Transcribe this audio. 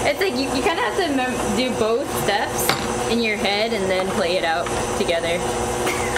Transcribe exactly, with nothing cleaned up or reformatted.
It's like you, you kind of have to mem do both steps in your head and then play it out together.